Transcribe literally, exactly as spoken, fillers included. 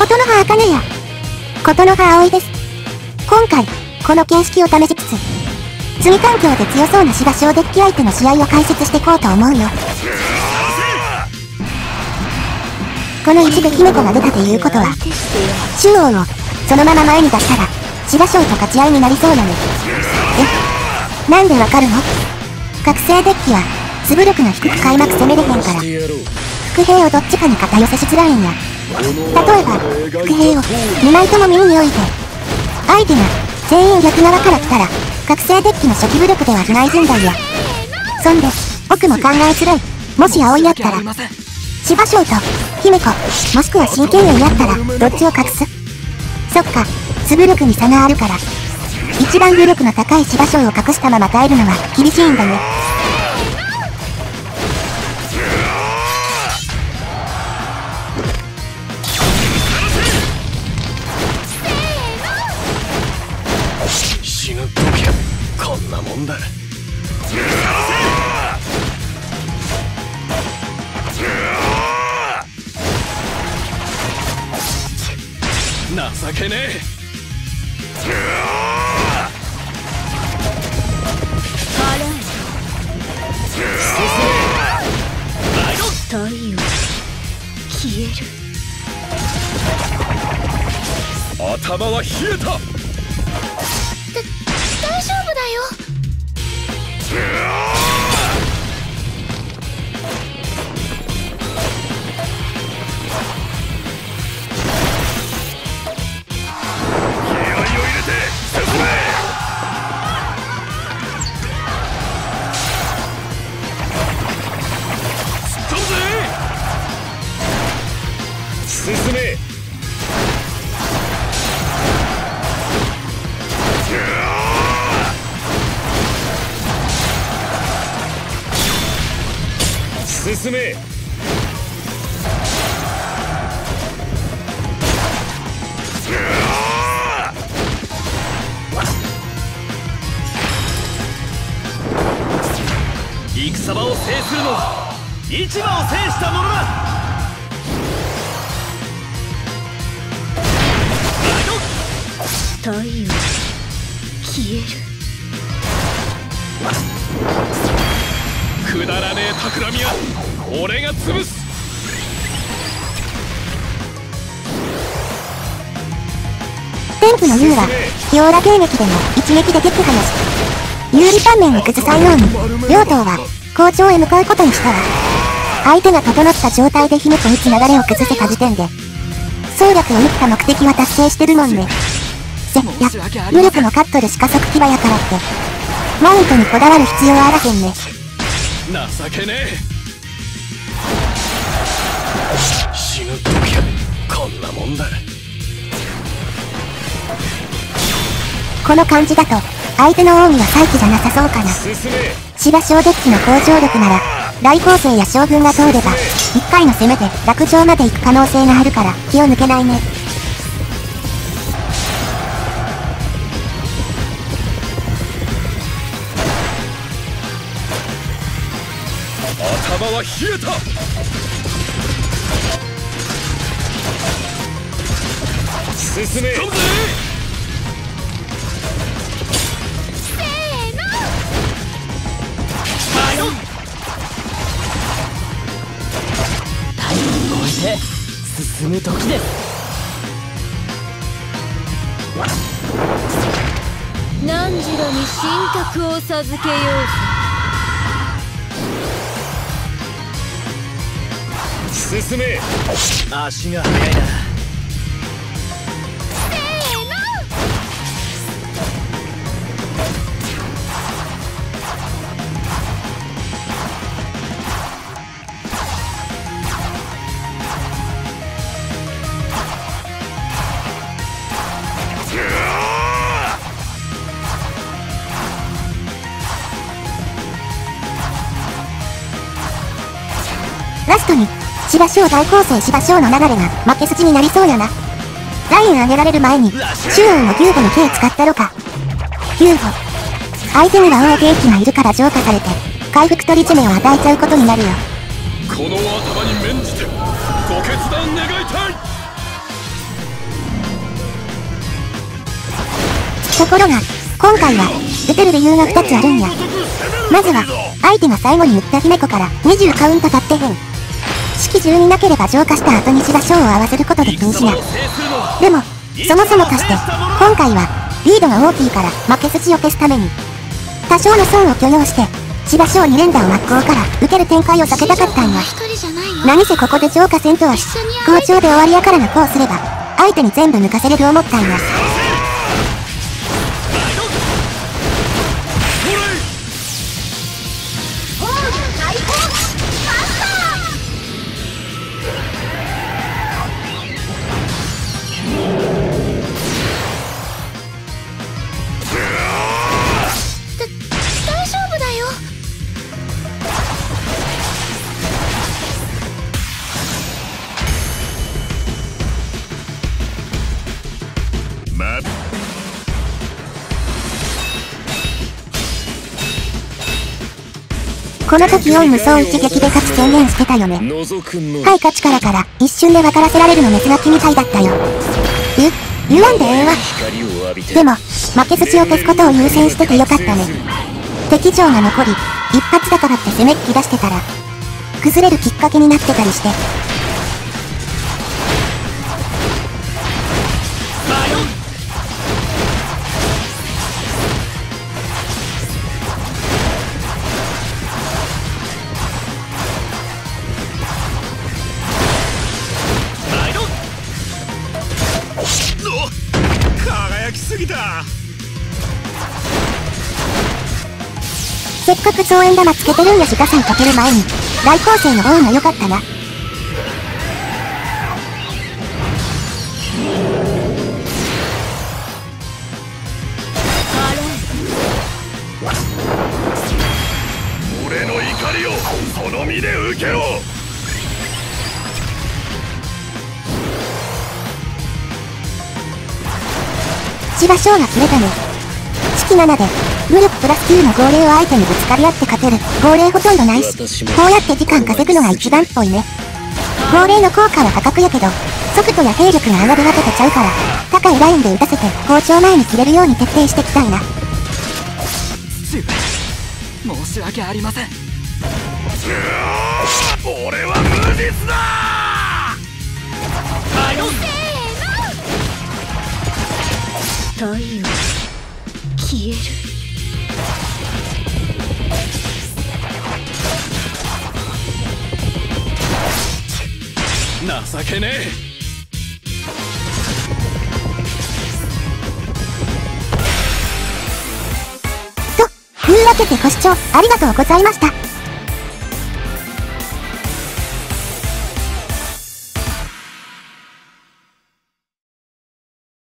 琴ノ葉茜や琴ノ葉葵です。今回この形式を試しつつ罪環境で強そうな芝小デッキ相手の試合を解説していこうと思うよ。この一部姫子が出たということは中央をそのまま前に出したら芝小と勝ち合いになりそうなの。え、なんでわかるの？覚醒デッキはツブ力の低く開幕攻めれへんから伏兵をどっちかに肩寄せしづらいんや。例えば伏兵をにまいとも右に置いて相手が全員逆側から来たら覚醒デッキの初期武力では被害甚大や。そんで奥も考えづらい。もし葵やったら芝小と姫子もしくは真剣縁やったらどっちを隠す？そっか、ツブ力に差があるから一番武力の高い芝小を隠したまま耐えるのは厳しいんだね。 死ぬときはこんなもんだ。情けねえ。 太陽消える。 頭は冷えた。だ大丈夫だよ。 進め。進め。戦場を制するのは市場を制した者だ。 太陽消える。 くだらねえ企みは俺が潰す。 天賦の U はピオーラ迎撃でも一撃で撃破なし。有利盤面を崩さんように両党は校長へ向かうことにしたわ。相手が整った状態で姫子打つ流れを崩せた時点で総力を打った目的は達成してるもんね。せや無力のカットルし加速騎馬やからってマウントにこだわる必要はあらへんね。 情けねえ。死ぬときはこんなもんだ。 この感じだと相手の奥義は再起じゃなさそうかな。芝小デッキの向上力なら来光星や将軍が通ればいっかいの攻めで落城まで行く可能性があるから気を抜けないね。 頭は冷えた。進め。 進む時です。 何時らに神格を授けよう。進め。足が速いな。 ラストに芝小大構成芝小の流れが負け筋になりそうやな。ライン上げられる前に中央の牛歩のK使ったろか。牛歩相手には大兵器がいるから浄化されて回復取り詰めを与えちゃうことになるよ。 この頭に免じてご決断願いたい。 ところが、今回は、打てる理由がふたつあるんや。まずは、相手が最後に打った姫子からにじゅうカウント経ってへん。式じゅうになければ浄化した後に芝生を合わせることで禁止や。でも、そもそもかして、今回は、リードが大きいから負け筋を消すために、多少の損を許容して、芝生に連打を真っ向から受ける展開を避けたかったんや。何せここで浄化せんとは、好調で終わりやからなこうすれば、相手に全部抜かせれる思ったんや。この時を無双一撃で勝ち宣言してたよね。はい勝ちからから一瞬で分からせられるの熱が気みたいだったよ。言、言わんでええわ。でも、負け筋を消すことを優先しててよかったね。敵情が残り、一発だからって攻めっ気出してたら、崩れるきっかけになってたりして。 輝きすぎた。 せっかく増援玉つけてるんやしガサンかける前に大構成の方が良かったな。 俺の怒りをその身で受けろ。 芝生が切れたね。式ななで、武力プラスきゅうの号令を相手にぶつかり合って勝てる。号令ほとんどないし、こうやって時間稼ぐのが一番っぽいね。号令の効果は破格やけど、速度や兵力が上がるわけとちゃうから、高いラインで打たせて、包丁前に切れるように徹底してきたいな。 父上、申し訳ありません。 俺は無実だ。 太陽消える。 情けねえ。 というわけでご視聴ありがとうございました。